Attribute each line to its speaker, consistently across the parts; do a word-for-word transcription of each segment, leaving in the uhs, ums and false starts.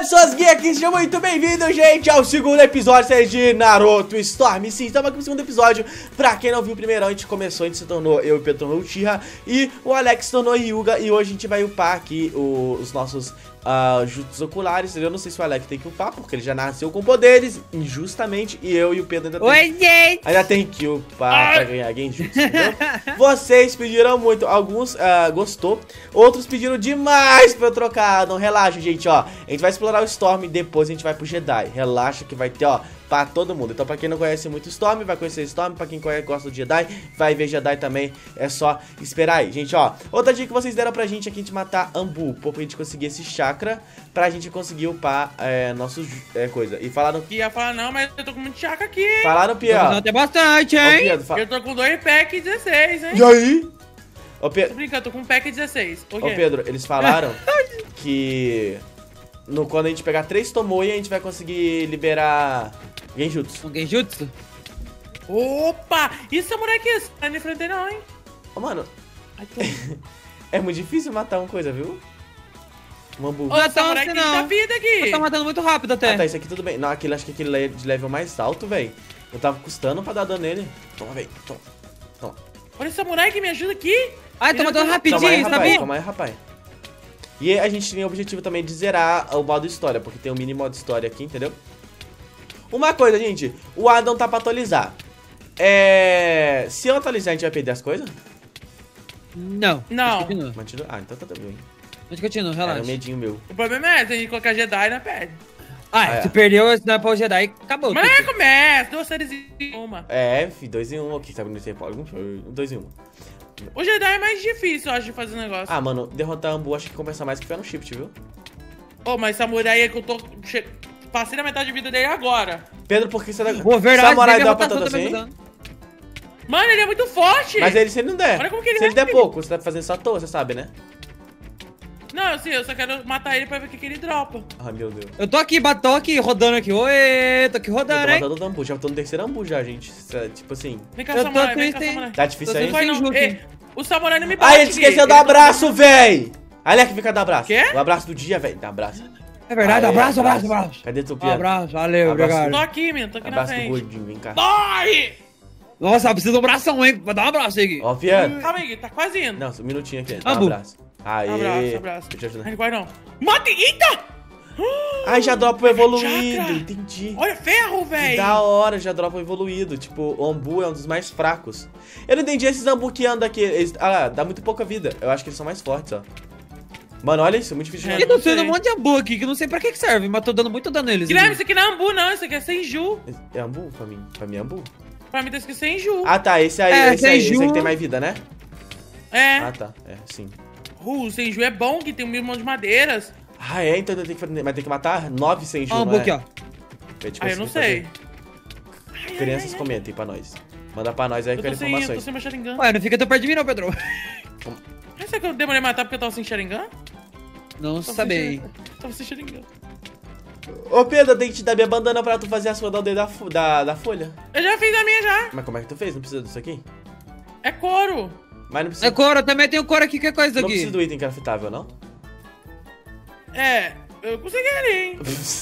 Speaker 1: pessoas geeks, sejam muito bem-vindos, gente, ao segundo episódio série de Naruto Storm. Sim, estamos aqui no segundo episódio. Pra quem não viu o primeiro, a gente começou, a gente se tornou, eu e o Pedro tornou o Uchiha e o Alex se tornou Hyuga. E hoje a gente vai upar aqui o, os nossos uh, jutsus oculares. Eu não sei se o Alex tem que upar, porque ele já nasceu com poderes, injustamente. E eu e o Pedro ainda
Speaker 2: Oi,
Speaker 1: tem,
Speaker 2: gente!
Speaker 1: ainda tem que upar pra ganhar genjutsu, entendeu? Vocês pediram muito, alguns uh, gostou, outros pediram demais pra eu trocar. Não relaxa, gente, ó. A gente vai explorar o Storm, depois a gente vai pro Jedi. Relaxa que vai ter, ó, pra todo mundo. Então pra quem não conhece muito o Storm, vai conhecer o Storm. Pra quem conhece, gosta do Jedi, vai ver Jedi também. É só esperar aí, gente, ó. Outra dica que vocês deram pra gente aqui de matar Anbu, pra gente conseguir esse chakra, pra gente conseguir upar é, nossos é, coisa. E falaram...
Speaker 3: Ia falar, não, mas eu tô com muito chakra aqui, hein?
Speaker 1: Falaram, Pia.
Speaker 2: Tem bastante,
Speaker 1: Ô,
Speaker 2: hein?
Speaker 1: Pedro, fa...
Speaker 3: Eu tô com dois pack dezesseis, hein?
Speaker 1: E aí? Ô,
Speaker 3: Tô
Speaker 1: Pedro...
Speaker 3: brincando, tô com um pack dezesseis. O
Speaker 1: Ô,
Speaker 3: quê?
Speaker 1: Pedro, eles falaram que... No, quando a gente pegar três Tomoe, a gente vai conseguir liberar genjutsu.
Speaker 2: Um genjutsu?
Speaker 3: Opa! E samurai que esse? Não enfrentei não, hein?
Speaker 1: Ô, mano,
Speaker 3: Ai, tô...
Speaker 1: é muito difícil matar uma coisa, viu? Um Anbu.
Speaker 3: Ô,
Speaker 2: Não é tão
Speaker 3: samurai
Speaker 2: assim,
Speaker 3: tem
Speaker 2: não.
Speaker 3: da vida aqui.
Speaker 2: Tá matando muito rápido até.
Speaker 1: Ah, tá, isso aqui tudo bem. Não, aquele, acho que aquele é de level mais alto, velho. Eu tava custando pra dar dano nele. Toma, velho, toma. Toma.
Speaker 3: Olha o samurai que me ajuda aqui.
Speaker 2: Ai, tô matando
Speaker 1: Toma aí,
Speaker 2: rapidinho,
Speaker 1: rapaz,
Speaker 2: sabia?
Speaker 1: toma aí, rapaz. E a gente tem o objetivo também de zerar o modo história, porque tem um mini modo história aqui, entendeu? Uma coisa, gente, o Adam tá pra atualizar. É... Se eu atualizar, a gente vai perder as coisas?
Speaker 2: Não.
Speaker 3: Não.
Speaker 2: Mas continua.
Speaker 1: Mantido... Ah, então tá bem.
Speaker 2: Mas continua,
Speaker 1: Era um
Speaker 2: relaxa.
Speaker 1: medinho meu.
Speaker 3: O problema é esse, a gente colocar Jedi na perde.
Speaker 2: Ah,
Speaker 1: Ah, é.
Speaker 2: se perdeu, se não é pra o Jedi, acabou.
Speaker 3: Mas
Speaker 2: tudo.
Speaker 3: começa, duas séries em uma.
Speaker 1: É, fi, dois em um aqui, sabe? No tempo, algum dois em um.
Speaker 3: O Jedi é mais difícil, eu acho, de fazer o negócio.
Speaker 1: Ah, mano, derrotar Anbu acho que compensa mais que foi no shift, viu?
Speaker 3: Ô, mas samurai é que eu tô... Che... Passei da metade da vida dele agora.
Speaker 1: Pedro, por que você dá...
Speaker 2: Pô, verdade,
Speaker 1: Samurai
Speaker 2: deve
Speaker 1: dá pra
Speaker 2: derrotar
Speaker 1: tanto
Speaker 2: também
Speaker 1: assim?
Speaker 2: mudando.
Speaker 3: Mano, ele é muito forte.
Speaker 1: Mas ele, se ele não der,
Speaker 3: Olha como que ele
Speaker 1: se ele der
Speaker 3: vai.
Speaker 1: pouco, você tá fazendo só à toa, você sabe, né?
Speaker 3: Não, assim, eu só quero matar ele pra ver o que, que ele dropa.
Speaker 1: Ai, meu Deus.
Speaker 2: Eu tô aqui, tô aqui, rodando aqui. Oi, tô aqui
Speaker 1: Eu tô
Speaker 2: rodando, hein?
Speaker 1: matando o Anbu, já tô no terceiro Anbu já, gente. Isso é, tipo assim,
Speaker 3: Vem cá,
Speaker 2: Eu tô
Speaker 3: samurai, vem cá,
Speaker 2: triste, hein?
Speaker 3: samurai.
Speaker 1: tá difícil
Speaker 2: Tô
Speaker 1: aí?
Speaker 2: sem
Speaker 3: Vai não.
Speaker 2: junto,
Speaker 3: Ei,
Speaker 2: hein?
Speaker 3: o samurai não me bate.
Speaker 1: Ai, ele esqueceu do
Speaker 3: Ele-
Speaker 1: abraço, véi! Alec, vem cá dar abraço.
Speaker 3: Quê?
Speaker 1: O abraço do dia, véi, dá abraço.
Speaker 2: É verdade,
Speaker 1: Aê,
Speaker 2: abraço, abraço, abraço.
Speaker 1: Cadê tu,
Speaker 2: Um
Speaker 1: Pia?
Speaker 2: abraço, valeu,
Speaker 1: Abraço.
Speaker 3: Tô
Speaker 2: obrigado.
Speaker 3: aqui, menino, tô aqui
Speaker 1: Abraço
Speaker 3: na
Speaker 1: do
Speaker 3: frente.
Speaker 1: gordinho, vem cá.
Speaker 3: Dói!
Speaker 2: Nossa, precisa de um abração, hein? Vai dar um abraço aí.
Speaker 1: Ó, Pia.
Speaker 3: Calma aí, tá quase indo.
Speaker 1: Não, um minutinho aqui, dá um
Speaker 2: Anbu.
Speaker 1: abraço. Aê.
Speaker 3: Abraço, abraço.
Speaker 1: Deixa eu ajudar.
Speaker 3: Ai, não vai não. Mata! Eita!
Speaker 1: Ai, já dropa o evoluído,
Speaker 3: Chakra.
Speaker 1: entendi.
Speaker 3: Olha, ferro,
Speaker 1: Que
Speaker 3: velho.
Speaker 1: da hora, já dropa o evoluído. Tipo, o Anbu é um dos mais fracos. Eu não entendi esses Anbu que andam aqui. Eles, ah, dá muito pouca vida. Eu acho que eles são mais fortes, ó. Mano, olha isso, é muito difícil de
Speaker 3: É,
Speaker 2: E
Speaker 1: matar.
Speaker 2: tô tendo
Speaker 3: sei.
Speaker 2: um monte de ambu aqui que não sei pra que que serve, mas tô dando muito dano neles.
Speaker 3: Guilherme,
Speaker 2: aqui.
Speaker 3: isso aqui não é Anbu, não. Isso aqui é Senju.
Speaker 1: É Anbu pra mim? Pra mim é Anbu?
Speaker 3: Pra mim tá escrito Senju.
Speaker 1: Ah, tá, esse aí,
Speaker 2: É,
Speaker 1: esse aí, esse aí
Speaker 2: Senju.
Speaker 1: que tem mais vida, né?
Speaker 3: É.
Speaker 1: Ah, tá, é, sim.
Speaker 3: Uh, o Senju é bom, que tem um mil de madeiras.
Speaker 1: Ah, é? Então eu tenho que, mas tem que matar nove sem
Speaker 2: Ó,
Speaker 1: Ju,
Speaker 2: ambu
Speaker 1: não é?
Speaker 2: aqui, ó.
Speaker 1: Pra gente
Speaker 3: Ah, eu não
Speaker 1: conseguir
Speaker 3: sei.
Speaker 1: fazer.
Speaker 3: Ai,
Speaker 1: Crianças,
Speaker 3: ai, ai,
Speaker 1: comentem pra nós. Manda pra nós aí
Speaker 3: Eu
Speaker 1: com
Speaker 3: tô sem, eu tô
Speaker 1: informações.
Speaker 3: sem meu Sharingan.
Speaker 2: Ué, não fica tão perto de mim não, Pedro.
Speaker 3: Mas será que eu demorei a matar porque eu tava sem Sharingan?
Speaker 2: Não
Speaker 3: Tava sem
Speaker 2: sabei.
Speaker 3: Sharingan. Tava sem Sharingan.
Speaker 1: Ô, Pedro, eu tenho que te dar minha bandana pra tu fazer a sua da aldeia da, fo- da, da folha.
Speaker 3: Eu já fiz a minha já.
Speaker 1: Mas como é que tu fez? Não precisa disso aqui?
Speaker 3: É couro.
Speaker 1: Mas não precisa...
Speaker 2: É couro, também tem o couro aqui, que é coisa
Speaker 1: Não
Speaker 2: aqui.
Speaker 1: precisa do item craftável, não?
Speaker 3: É, eu consegui, hein?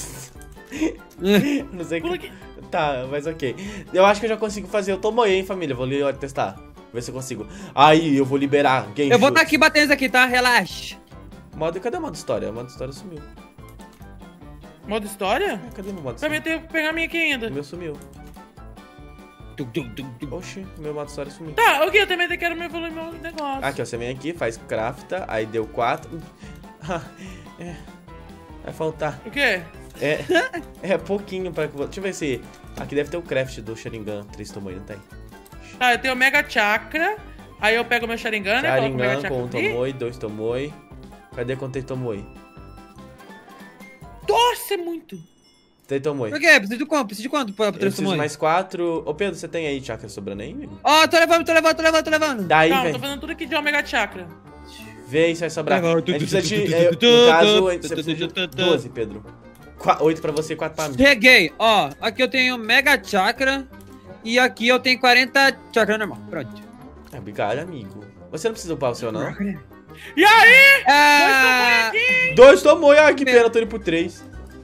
Speaker 1: Não sei
Speaker 3: Pula
Speaker 1: que...
Speaker 3: aqui.
Speaker 1: Tá, mas ok. Eu acho que eu já consigo fazer. Eu tomo aí, hein, família. Vou ali ó, testar. Ver se eu consigo. Aí, eu vou liberar. Genjutsu.
Speaker 2: Eu vou estar aqui batendo isso aqui, tá? Relaxa.
Speaker 1: Modo... Cadê o modo história? O modo história sumiu.
Speaker 3: Modo história?
Speaker 1: Ah, cadê meu modo
Speaker 3: Pra mim
Speaker 1: história?
Speaker 3: eu tenho que pegar a minha aqui ainda.
Speaker 1: O meu sumiu.
Speaker 2: Tum, tum, tum, tum.
Speaker 1: Oxi, o meu modo história sumiu.
Speaker 3: Tá, ok, eu também quero me evoluir meu negócio.
Speaker 1: Aqui, ó, você vem aqui, faz crafta, aí deu quatro. Ah, é. Vai faltar.
Speaker 3: O quê?
Speaker 1: É, é pouquinho pra... Deixa eu ver se... Aqui deve ter o craft do Sharingan três Tomoe, não tem?
Speaker 3: Tá, eu tenho o Mega Chakra. Aí eu pego meu Sharingan, né? Coloco o Mega
Speaker 1: Sharingan
Speaker 3: Chakra
Speaker 1: com um
Speaker 3: ali.
Speaker 1: Tomoe, dois Tomoe. Cadê quanto tem Tomoe?
Speaker 3: Nossa, é muito.
Speaker 1: Tem Tomoe.
Speaker 2: Por quê? Precisa de quanto? Precisa de quanto pra
Speaker 1: Eu
Speaker 2: três
Speaker 1: preciso
Speaker 2: tamanhos?
Speaker 1: mais quatro... Ô, Pedro, você tem aí chakra sobrando aí, amigo?
Speaker 2: Ó, tô levando, tô levando, tô levando, tô levando.
Speaker 1: Daí,
Speaker 3: Calma, eu
Speaker 1: velho.
Speaker 3: tô fazendo tudo aqui de Omega Chakra.
Speaker 1: Vê aí se vai sobrar.
Speaker 2: Legal.
Speaker 1: A gente precisa de... é, no caso, você precisa de doze, Pedro. oito pra você e quatro pra mim.
Speaker 2: Cheguei, ó. Aqui eu tenho Mega Chakra. E aqui eu tenho quarenta chakra normal. Pronto.
Speaker 1: É, obrigado, amigo. Você não precisa upar o seu, não?
Speaker 3: E aí?
Speaker 2: Ah,
Speaker 1: Dois Tomoe, ai que pena, eu tô indo pro três.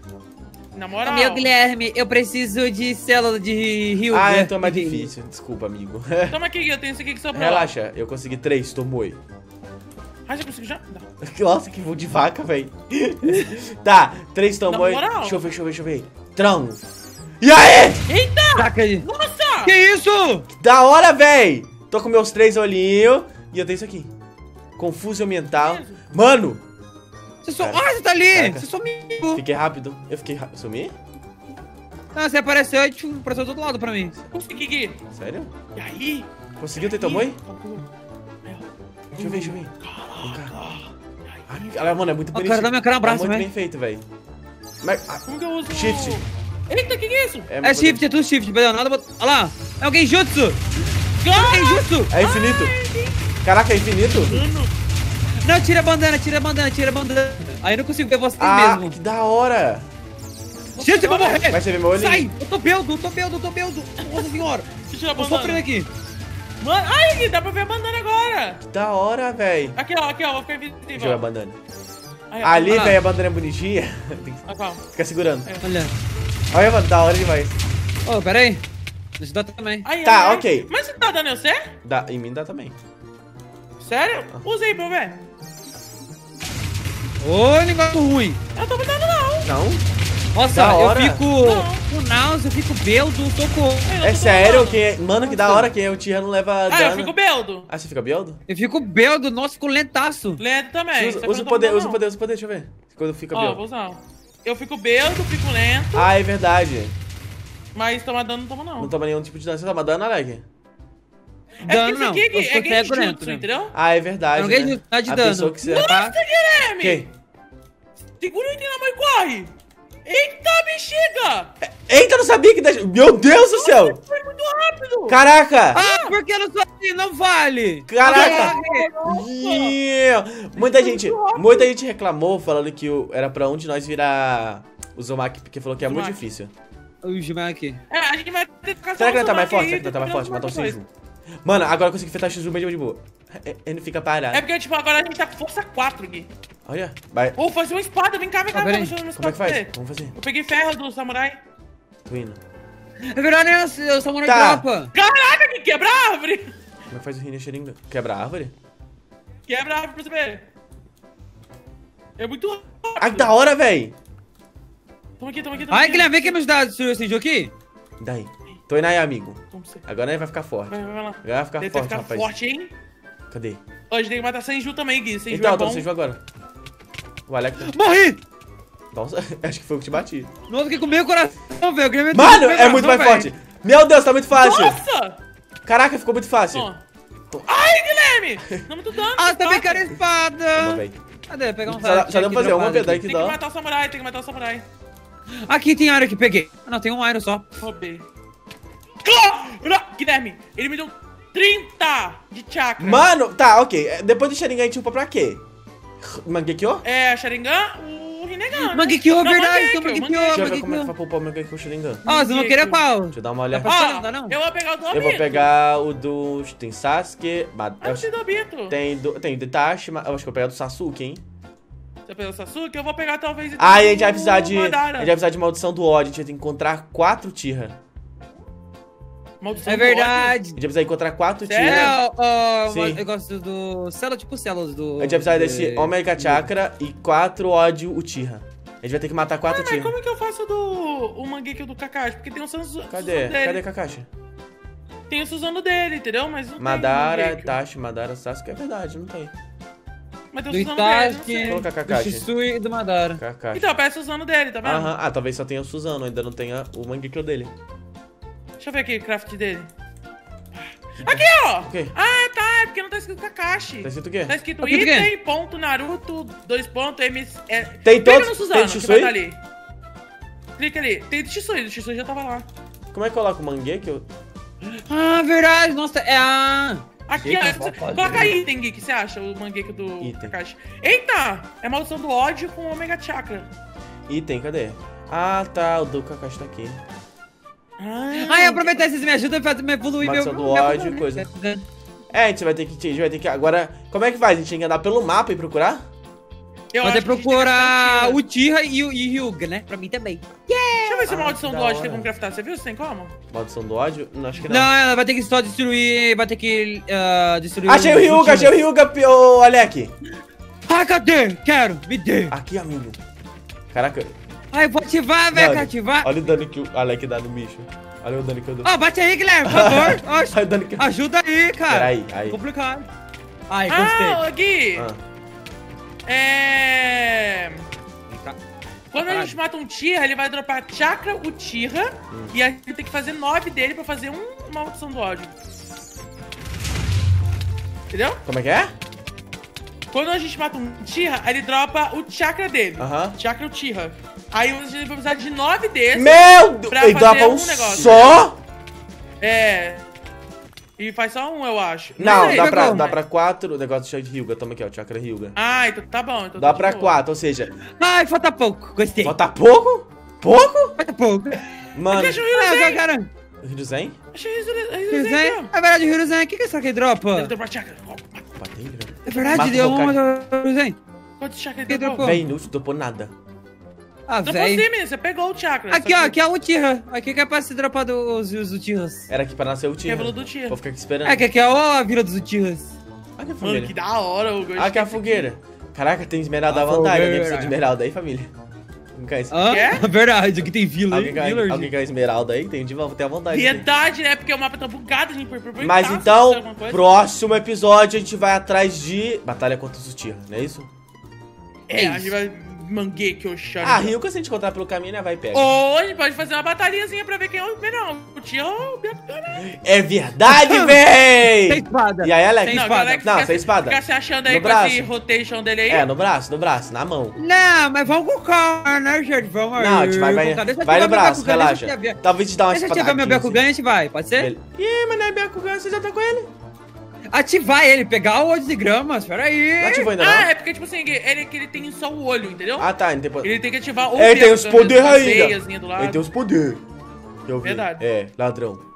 Speaker 3: Na moral.
Speaker 2: Meu Guilherme, eu preciso de célula de rio.
Speaker 1: Ah,
Speaker 2: né?
Speaker 1: então é mais difícil. Desculpa, amigo.
Speaker 3: Toma aqui, eu tenho esse aqui que sobrou.
Speaker 1: Relaxa, eu consegui três, tomou.
Speaker 3: Ah, já consegui já? Não.
Speaker 1: Nossa, que voo de vaca, velho. Tá, três tomou.
Speaker 3: Na moral.
Speaker 1: Deixa eu ver, deixa eu ver, deixa eu ver. Trão. E aí?
Speaker 3: Eita!
Speaker 2: Saca aí.
Speaker 3: Nossa!
Speaker 2: Que isso?
Speaker 1: Da hora, véi! Tô com meus três olhinhos e eu tenho isso aqui. Confusão mental. Mano!
Speaker 2: Você só...
Speaker 1: Cara,
Speaker 2: Ah, você tá ali!
Speaker 1: caraca.
Speaker 2: Você sumiu!
Speaker 1: Fiquei rápido. Eu fiquei rápido. Sumi?
Speaker 2: Não, você apareceu e tipo, apareceu do outro lado pra mim.
Speaker 3: Consegui aqui.
Speaker 1: Sério?
Speaker 3: E aí?
Speaker 1: Conseguiu ter tomoi? Deixa eu ver, deixa eu ver. Vem cá. Ah, mano, é muito
Speaker 2: Ó,
Speaker 1: bonito.
Speaker 2: cara, dá meu cara um abraço,
Speaker 1: É muito
Speaker 2: velho.
Speaker 1: bem feito, velho. Mas... ah,
Speaker 3: Como que eu uso?
Speaker 1: Shift.
Speaker 3: Eita, o que que é isso?
Speaker 2: É shift, é tudo shift, perdão, nada bot... Olha lá! É alguém jutsu!
Speaker 3: Ah!
Speaker 2: É jutsu!
Speaker 1: É infinito. Caraca, é infinito?
Speaker 2: Não, tira a bandana, tira a bandana, tira a bandana. Aí eu não consigo ver você
Speaker 1: Ah,
Speaker 2: mesmo.
Speaker 1: que da hora.
Speaker 2: Gente, eu vou morrer!
Speaker 1: Vai você ver meu olhinho?
Speaker 2: Sai! Eu tô beldo, eu tô beldo, eu tô beldo! Nossa senhora!
Speaker 3: Deixa eu tirar a
Speaker 2: Eu tô
Speaker 3: bandana.
Speaker 2: sofrendo aqui.
Speaker 3: Mano, ai, aqui, dá pra ver a bandana agora.
Speaker 1: Que da hora, velho.
Speaker 3: Aqui, ó, aqui, ó, vou ficar
Speaker 1: Deixa eu ver a
Speaker 3: invisível.
Speaker 1: bandana.
Speaker 3: Aí, ó.
Speaker 1: Ali,
Speaker 2: olha lá.
Speaker 1: velho, a bandana é bonitinha. Tem que
Speaker 3: Ah, calma.
Speaker 1: ficar segurando.
Speaker 2: Olha.
Speaker 1: Olha, mano, da hora demais.
Speaker 2: Ô, pera aí. Deixa eu dar também.
Speaker 3: Ai,
Speaker 1: Tá,
Speaker 3: ai, ai.
Speaker 1: ok.
Speaker 3: Mas você tá dando eu sé?
Speaker 1: Dá, em mim dá também.
Speaker 3: Sério? Usei pra eu ver.
Speaker 2: Ô, negócio ruim.
Speaker 3: Eu não tô me dando, não.
Speaker 1: Não?
Speaker 2: Nossa,
Speaker 1: Da
Speaker 2: eu
Speaker 1: hora.
Speaker 2: fico
Speaker 3: Não.
Speaker 2: com náusea, eu fico beldo, socorro.
Speaker 3: Eu não
Speaker 1: É
Speaker 3: tô
Speaker 1: sério?
Speaker 3: dando.
Speaker 1: Quem é... Mano, que da hora. Quem é o Tira não leva
Speaker 3: Ah, eu
Speaker 1: dano.
Speaker 3: fico beldo.
Speaker 1: Ah, você fica beldo?
Speaker 2: Eu fico beldo, nossa, fico lentaço.
Speaker 3: Lento também.
Speaker 1: Usa,
Speaker 3: só que
Speaker 1: usa
Speaker 3: eu
Speaker 1: o
Speaker 3: não tô
Speaker 1: poder,
Speaker 3: dando,
Speaker 1: usa o
Speaker 3: não.
Speaker 1: poder, usa o poder. Deixa eu ver. Quando fica
Speaker 3: Ó,
Speaker 1: beldo.
Speaker 3: vou usar. Eu fico beldo, fico lento,
Speaker 1: Ah, é verdade.
Speaker 3: mas tomar dano não toma, não.
Speaker 1: Não toma nenhum tipo de dano. Você toma dano, Alec?
Speaker 3: É
Speaker 2: Dano
Speaker 3: porque isso
Speaker 2: não,
Speaker 3: aqui
Speaker 2: eu
Speaker 3: é,
Speaker 2: fico
Speaker 3: é
Speaker 2: cego
Speaker 3: genjutsu,
Speaker 2: lento, né?
Speaker 3: entendeu?
Speaker 1: Ah, é verdade.
Speaker 2: Não ganhei
Speaker 1: né?
Speaker 2: de- tá de
Speaker 1: A
Speaker 2: dano.
Speaker 1: pessoa que você...
Speaker 2: Tá?
Speaker 3: Guilherme!
Speaker 1: Quem?
Speaker 3: Segura o item na mão e corre! Eita, bexiga!
Speaker 1: Eita, não sabia que... deixa- Meu Deus do céu!
Speaker 3: Foi muito rápido!
Speaker 1: Caraca!
Speaker 2: Ah, porque eu não sou assim, não vale.
Speaker 1: Caraca!
Speaker 3: Nossa.
Speaker 1: Yeah. Muita gente, muita gente reclamou falando que o- era pra um de nós virar o Uzumaki, porque falou que é muito
Speaker 3: Uzumaki.
Speaker 1: difícil.
Speaker 2: O Gilmar aqui.
Speaker 3: É, a gente vai ter que caçar
Speaker 1: Será que
Speaker 3: o
Speaker 1: ele tá mais
Speaker 3: Uzumaki
Speaker 1: forte? Será
Speaker 3: aí,
Speaker 1: que ele tá mais
Speaker 3: depois
Speaker 1: forte? Matar o
Speaker 3: depois.
Speaker 1: Senju. Mano, agora eu consegui enfrentar o Senju bem de boa. É- Ele fica parado.
Speaker 3: É porque, tipo, agora a gente tá com força quatro aqui.
Speaker 1: Olha, vai.
Speaker 3: Ou fazer uma espada, vem cá, vem cá,
Speaker 2: Ah,
Speaker 3: vou
Speaker 2: peraí.
Speaker 3: fazer uma
Speaker 1: Como é
Speaker 3: espada
Speaker 1: que
Speaker 3: pra
Speaker 1: faz?
Speaker 3: você.
Speaker 1: Vamos fazer.
Speaker 3: Eu peguei ferro do samurai.
Speaker 1: Tô indo.
Speaker 2: É verdade, né? Eu sou Samurai
Speaker 1: Tá.
Speaker 2: Tropa.
Speaker 3: Caraca, que quebra a árvore!
Speaker 1: Como é que faz o Rinne Sharingan? Quebra a árvore?
Speaker 3: Quebra a árvore pra você ver. É muito rápido.
Speaker 1: Ah, que da hora, véi!
Speaker 3: Toma aqui, toma aqui, toma
Speaker 2: Ai,
Speaker 3: aqui.
Speaker 2: Guilherme, vem aqui me ajudar a destruir esse Senju aqui.
Speaker 1: Daí. Tô indo aí, amigo.
Speaker 3: Toma pra você.
Speaker 1: Agora ele vai ficar forte.
Speaker 3: Vai, vai, vai lá.
Speaker 1: Agora vai ficar
Speaker 3: Deve
Speaker 1: forte,
Speaker 3: ficar
Speaker 1: rapaz.
Speaker 3: forte, hein?
Speaker 1: Cadê?
Speaker 3: Ó, a gente tem que matar Senju também, Gui. Senju
Speaker 1: Então,
Speaker 3: é
Speaker 1: eu tô
Speaker 3: bom.
Speaker 1: no Senju agora. O Alec tá...
Speaker 2: Morri!
Speaker 1: Nossa, acho que foi o que te bati.
Speaker 2: Nossa, fiquei com meio coração, velho. Guilherme
Speaker 1: Mano,
Speaker 2: com meio
Speaker 1: é muito mais
Speaker 2: coração,
Speaker 1: forte. Meu Deus, tá muito fácil.
Speaker 3: Nossa!
Speaker 1: Caraca, ficou muito fácil.
Speaker 3: Ó. Ai, Guilherme! Não muito dano.
Speaker 2: Ah, também
Speaker 3: tá?
Speaker 2: quero a espada.
Speaker 1: Vamos, véi.
Speaker 2: Cadê? Pegar um
Speaker 1: Só dá-
Speaker 2: raio
Speaker 1: só dá
Speaker 2: aqui,
Speaker 1: pra fazer uma
Speaker 2: dropado
Speaker 1: pedra
Speaker 2: aqui.
Speaker 1: aqui.
Speaker 3: Tem
Speaker 1: dó.
Speaker 3: que matar o samurai, tem que matar o samurai.
Speaker 2: Aqui tem área que peguei. Ah, não, tem um iron só.
Speaker 3: Roubei. Clá! Guilherme, ele me deu trinta de chakra.
Speaker 1: Mano, tá, ok. É, depois do Sharingan a gente upa pra quê? Mangekyo?
Speaker 3: É, Sharingan, o Rinnegan. né?
Speaker 2: Mangekyo,
Speaker 3: Não,
Speaker 2: verdade, tem
Speaker 3: Mangekyo,
Speaker 2: Mangekyo.
Speaker 1: Deixa eu ver
Speaker 2: Mangekyo.
Speaker 1: como é que vai poupar o Mangekyo com o Sharingan.
Speaker 2: Ah, vocês vão querer qual?
Speaker 1: Deixa eu dar uma olhada.
Speaker 2: Dá pra-
Speaker 3: Ó,
Speaker 2: Não dá, não?
Speaker 3: eu vou pegar o do Obito.
Speaker 1: Eu vou pegar o do... Tem Sasuke... Ma-
Speaker 3: Ah, eu sei do Obito.
Speaker 1: Tem do... Tem o do Itachi, mas eu acho que eu vou pegar do Sasuke, hein?
Speaker 3: Você pegou o Sasuke, eu vou pegar talvez... então,
Speaker 1: Ah, e a gente vai
Speaker 3: o
Speaker 1: precisar de... A gente
Speaker 3: Madara.
Speaker 1: vai precisar de Maldição do Ódio. A gente vai ter que encontrar quatro Tira.
Speaker 3: Maldição
Speaker 2: É
Speaker 3: do ódio.
Speaker 1: A
Speaker 2: verdade.
Speaker 1: gente vai precisar encontrar quatro
Speaker 3: Sério?
Speaker 1: Tira.
Speaker 2: É, ó,
Speaker 1: Sim.
Speaker 2: eu gosto do... Célula, tipo células do...
Speaker 1: A gente vai precisar desse
Speaker 2: de-
Speaker 1: Omega Chakra e quatro ódio Uchiha. A gente vai ter que matar quatro
Speaker 3: Ah, mas
Speaker 1: Tira.
Speaker 3: como é que eu faço do... o Mangekyo do Kakashi? Porque tem o Suzu...
Speaker 1: Cadê?
Speaker 3: Suzano dele.
Speaker 1: Cadê Kakashi?
Speaker 3: Tem o Suzano dele, entendeu? Mas não
Speaker 1: Madara,
Speaker 3: tem o Mangekyo.
Speaker 1: Itachi, Madara, Sasuke. É verdade, não tem.
Speaker 3: Mas tem
Speaker 2: Do
Speaker 3: o Suzano dele, não
Speaker 2: Itachi,
Speaker 3: sei.
Speaker 1: Coloca
Speaker 2: do
Speaker 1: Kakashi.
Speaker 2: Shisui e do Madara.
Speaker 1: Kakashi.
Speaker 3: Então, peça o Suzano dele, tá vendo?
Speaker 1: Aham. Ah, talvez só tenha o Suzano, ainda não tenha o Mangekyo dele.
Speaker 3: Deixa eu ver aqui o craft dele. Aqui, ó!
Speaker 1: O quê?
Speaker 3: Ah, tá, é porque não tá escrito Kakashi.
Speaker 1: Tá escrito o quê?
Speaker 3: Tá escrito
Speaker 2: Tá escrito o quê?
Speaker 3: item, ponto, Naruto, dois pontos, M... É...
Speaker 1: Tem
Speaker 3: Clica
Speaker 1: todos-
Speaker 3: no Suzano,
Speaker 1: tem
Speaker 3: que
Speaker 1: Shisui?
Speaker 3: vai estar ali. Clica ali. Tem do Shisui, do Shisui já tava lá.
Speaker 1: Como é que coloca o Mangekyo?
Speaker 2: Ah, verdade. Nossa, é a...
Speaker 3: Aqui,
Speaker 2: Eita,
Speaker 3: ó.
Speaker 2: só pode,
Speaker 3: Coloca
Speaker 2: né?
Speaker 3: item, Gui, que você acha? O Mangekyo do
Speaker 1: Item.
Speaker 3: Kakashi. Eita! É maldição do ódio com Omega Chakra.
Speaker 1: Item, cadê? Ah, tá. O do Kakashi tá aqui.
Speaker 3: Ah,
Speaker 2: Ai, aproveitar vocês me ajudam pra me evoluir meu...
Speaker 1: Maldição do
Speaker 2: meu-
Speaker 1: ódio, coisa. É, a gente vai ter que. A gente vai ter que. Agora, como é que faz? A gente tem que andar pelo mapa e procurar?
Speaker 3: Eu
Speaker 2: Pode
Speaker 3: acho que a gente tem que
Speaker 2: procurar
Speaker 3: craftar um
Speaker 2: o Tira e o e o Hyuga, né? Pra mim também.
Speaker 3: Deixa eu ver se a
Speaker 1: Ah,
Speaker 3: maldição
Speaker 1: da
Speaker 3: do ódio
Speaker 1: hora.
Speaker 3: tem como craftar. Você viu se tem como?
Speaker 1: Maldição do ódio? Não, acho que não.
Speaker 2: Não, ela vai ter que só destruir. Vai ter que ah, destruir.
Speaker 1: Achei o
Speaker 2: os
Speaker 1: Ryuga, achei o
Speaker 2: Tiras.
Speaker 1: Ryuga, pi- ô Alec.
Speaker 2: Ah, cadê? Quero, me dê.
Speaker 1: Aqui, amigo. Caraca.
Speaker 2: Ai, vou ativar, velho,
Speaker 1: Mano,
Speaker 2: quer ativar?
Speaker 1: Olha o dano que o Alec dá no bicho. Olha o dano que eu dou.
Speaker 2: Ó, bate aí, Guilherme, por favor. Oxe,
Speaker 1: Olha o dano que...
Speaker 2: ajuda aí, cara.
Speaker 1: Peraí, aí.
Speaker 2: Complicado. Ai, gostei.
Speaker 3: Ah, ô, Gui.
Speaker 1: Ah.
Speaker 3: É...
Speaker 2: Vem cá.
Speaker 3: Quando a
Speaker 2: Caralho.
Speaker 3: gente mata um Tira, ele vai dropar chakra, o Tira.
Speaker 1: Hum.
Speaker 3: E a gente tem que fazer nove dele pra fazer um, uma maldição do ódio. Entendeu?
Speaker 1: Como é que é?
Speaker 3: Quando a gente mata um Tira, ele dropa o chakra dele.
Speaker 1: Aham.
Speaker 3: Chakra o Tira. Aí a gente vai precisar de nove desses.
Speaker 1: Meu Deus!
Speaker 3: pra
Speaker 1: Ele
Speaker 3: fazer
Speaker 1: dropa um
Speaker 3: um negócio.
Speaker 1: só?
Speaker 3: É. E faz só um, eu acho.
Speaker 1: Não,
Speaker 3: sei,
Speaker 1: dá
Speaker 3: vai
Speaker 1: pra,
Speaker 3: como,
Speaker 1: dá
Speaker 3: né?
Speaker 1: pra quatro. O negócio de Hyuga. Toma aqui, ó. Chakra Hyuga.
Speaker 3: Ah, então tá bom. Então
Speaker 1: Dá
Speaker 3: tá de
Speaker 1: pra
Speaker 3: boa.
Speaker 1: quatro, ou seja...
Speaker 2: Ai, falta pouco. Gostei.
Speaker 1: Falta pouco? Pouco?
Speaker 2: Falta pouco.
Speaker 1: Mano...
Speaker 3: Deixa o
Speaker 2: Ah,
Speaker 3: Hiruzen.
Speaker 2: eu quero.
Speaker 1: Hiruzen?
Speaker 3: Deixa o Hiruzen
Speaker 2: Hiruzen?
Speaker 3: aqui,
Speaker 2: É verdade, o Hiruzen. O que que é isso aqui dropa?
Speaker 3: ó. Ele dropou chakra.
Speaker 1: Batei, velho.
Speaker 2: É verdade,
Speaker 1: Mata
Speaker 2: deu
Speaker 1: o
Speaker 2: uma
Speaker 1: Hokage.
Speaker 2: do Hiruzen.
Speaker 3: Quantos chakra
Speaker 2: Quem
Speaker 3: ele dropou?
Speaker 2: dropou?
Speaker 1: Véi, inútil, dropou nada.
Speaker 2: Ah,
Speaker 3: Dropou
Speaker 2: velho.
Speaker 3: sim, menino. Você pegou o chakra.
Speaker 2: Aqui,
Speaker 3: só
Speaker 2: ó,
Speaker 3: que
Speaker 2: aqui é um Tira. Aqui que é pra se dropar dos os Utiras.
Speaker 1: Era aqui pra nascer o Tira.
Speaker 3: Revelou do Tira.
Speaker 1: Vou ficar aqui esperando.
Speaker 2: É, que aqui é a vila dos Utiras.
Speaker 1: Olha a
Speaker 3: Mano,
Speaker 1: fogueira.
Speaker 3: que da hora. Eu gostei
Speaker 1: Ah, aqui é a
Speaker 3: disso
Speaker 1: fogueira. Caraca, tem esmeralda à
Speaker 2: A
Speaker 1: vontade. Alguém
Speaker 2: fogueira.
Speaker 1: precisa de esmeralda aí, família? Não quer isso?
Speaker 2: Hã?
Speaker 3: Quer?
Speaker 2: Verdade, aqui tem vila,
Speaker 1: Alguém
Speaker 2: hein?
Speaker 1: quer,
Speaker 2: Village.
Speaker 1: alguém quer esmeralda aí? Tem de volta, tem à vontade.
Speaker 3: Verdade, né? Porque o mapa tá bugado, gente. Por, por, por
Speaker 1: Mas
Speaker 3: tá, se
Speaker 1: então,
Speaker 3: acontecer alguma coisa.
Speaker 1: próximo episódio a gente vai atrás de batalha contra os Uchiha, não é isso?
Speaker 3: É, a gente vai Mangekyou o Sharingan.
Speaker 1: Ah, Ryuga, se a gente encontrar pelo caminho, né, vai e pega.
Speaker 3: Ou a gente pode fazer uma batalhazinha pra ver quem é o melhor. O Tira ou o Byakugan, né?
Speaker 1: É verdade,
Speaker 2: Sem
Speaker 1: véi!
Speaker 2: espada.
Speaker 1: E aí, Alex?
Speaker 2: Sem
Speaker 3: Não,
Speaker 2: espada.
Speaker 3: o Alex
Speaker 1: Não,
Speaker 3: fica,
Speaker 1: sem espada.
Speaker 3: Fica se achando aí
Speaker 1: No
Speaker 3: com
Speaker 1: braço.
Speaker 3: esse rotation dele aí.
Speaker 1: É, no braço, no braço, na mão.
Speaker 2: Não, mas vamos com calma, né, gente? Vamos aí.
Speaker 1: Não, a gente vai, vai,
Speaker 2: com calma. Deixa eu
Speaker 1: vai
Speaker 2: ativar
Speaker 1: no
Speaker 2: meu
Speaker 1: braço,
Speaker 2: Byakugan,
Speaker 1: relaxa.
Speaker 2: Deixa eu ativar-
Speaker 1: Talvez te dá uma
Speaker 2: Deixa eu
Speaker 1: espada.
Speaker 2: ativar meu Byakugan e a gente vai, pode ser?
Speaker 1: Ele... Ih, mas não é Byakugan, você já tá com ele.
Speaker 2: Ativar ele, pegar o olho de grama, espera aí.
Speaker 1: Não ativou ainda
Speaker 3: Ah,
Speaker 1: não?
Speaker 3: é porque, tipo assim, ele, que ele tem só o olho, entendeu?
Speaker 1: Ah, tá, ele tem...
Speaker 3: Ele tem que ativar o
Speaker 1: Ele tem os
Speaker 3: Byakugan mesmo,
Speaker 1: poderes
Speaker 3: com a
Speaker 1: ainda.
Speaker 3: veiazinha do lado.
Speaker 1: Ele tem os poderes. Eu vi.
Speaker 3: Verdade.
Speaker 1: É, ladrão.